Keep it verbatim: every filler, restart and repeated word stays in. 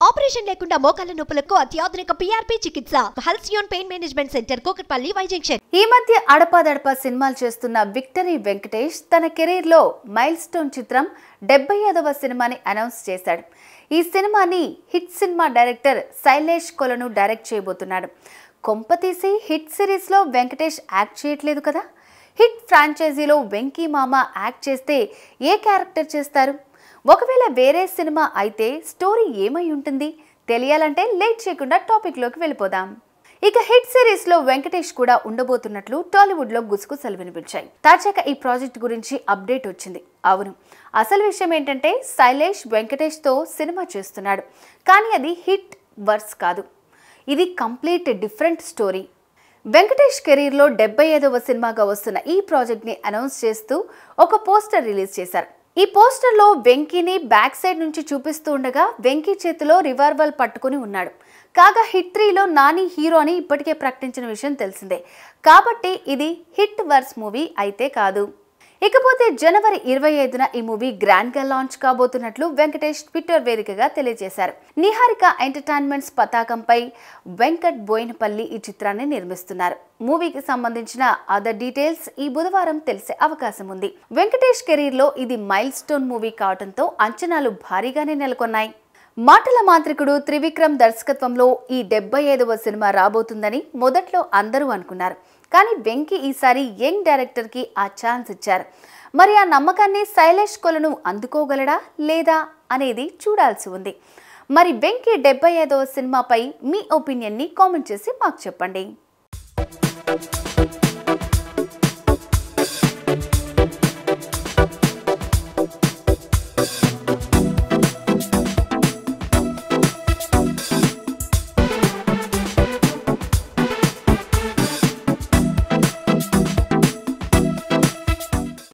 Operation లేకుండా మోకాళ్ళ నొప్పులకు అత్యాధునిక పీఆర్పీ చికిత్స Halcyon pain management centre Kukatpally Y junction. ఈ మధ్య అడపాదడపా సినిమాలు చేస్తున్న విక్టరీ వెంకటేష్ తన కెరీర్ లో మైల్ స్టోన్ చిత్రం డెబ్బై ఐదవ సినిమాని అనౌన్స్ చేశాడు. ఈ సినిమాని హిట్ సినిమా డైరెక్టర్ శైలేష్ కొలను డైరెక్ట్ చేయబోతున్నాడు. కొంపతీసి హిట్ సిరీస్ లో వెంకటేష్ యాక్ట్ చేయట్లేదు కదా. హిట్ ఫ్రాంచైజీలో వెంకీ మామ యాక్ట్ చేస్తే ఏ క్యారెక్టర్ చేస్తారు? ఒకవేళ వేరే సినిమా అయితే స్టోరీ ఏమై ఉంటుంది? తెలియాలంటే లేట్ చేయకుండా టాపిక్ లోకి వెళ్ళిపోదాం. ఇక హిట్ సిరీస్ లో వెంకటేష్ కూడా ఉండబోతున్నట్లు టాలీవుడ్ లో గుసగుసలు వినిపించాయి. తాజాగా ఈ ప్రాజెక్ట్ గురించి అప్డేట్ వచ్చింది. అవును, అసలు విషయం ఏంటంటే శైలేష్ వెంకటేష్ తో సినిమా చేస్తున్నాడు. కానీ అది హిట్ వర్స్ కాదు, ఇది కంప్లీట్ డిఫరెంట్ స్టోరీ. వెంకటేష్ కెరీర్లో డెబ్బై ఐదవ సినిమాగా వస్తున్న ఈ ప్రాజెక్ట్ని అనౌన్స్ చేస్తూ ఒక పోస్టర్ రిలీజ్ చేశారు. ఈ పోస్టర్లో వెంకీని బ్యాక్ సైడ్ నుంచి చూపిస్తూ ఉండగా వెంకీ చేతిలో రివాల్వర్ పట్టుకుని ఉన్నాడు. కాగా హిట్ త్రీలో నాని హీరో అని ఇప్పటికే ప్రకటించిన విషయం తెలిసిందే. కాబట్టి ఇది హిట్ వర్స్ మూవీ అయితే కాదు. ఇకపోతే జనవరి ఇరవై ఐదున ఈ మూవీ గ్రాండ్ గా లాంచ్ కాబోతున్నట్లు వెంకటేష్ ట్విట్టర్ వేదికగా తెలియజేశారు. నిహారిక ఎంటర్టైన్మెంట్స్ పతాకంపై వెంకట్ బోయినపల్లి ఈ చిత్రాన్ని నిర్మిస్తున్నారు. మూవీకి సంబంధించిన అదర్ డీటెయిల్స్ ఈ బుధవారం తెలిసే అవకాశం ఉంది. వెంకటేష్ కెరీర్ లో ఇది మైల్ స్టోన్ మూవీ కావడంతో అంచనాలు భారీగానే నెలకొన్నాయి. మాటల మాంత్రికుడు త్రివిక్రమ్ దర్శకత్వంలో ఈ డెబ్బై ఐదవ సినిమా రాబోతుందని మొదట్లో అందరూ అనుకున్నారు. కానీ వెంకీ ఈసారి యంగ్ డైరెక్టర్ కి ఆ ఛాన్స్ ఇచ్చారు. మరి ఆ నమ్మకాన్ని శైలేష్ కొలను అందుకోగలడా లేదా అనేది చూడాల్సి ఉంది. మరి వెంకీ డెబ్బై ఐదవ సినిమాపై మీ ఒపీనియన్ని కామెంట్ చేసి మాకు చెప్పండి.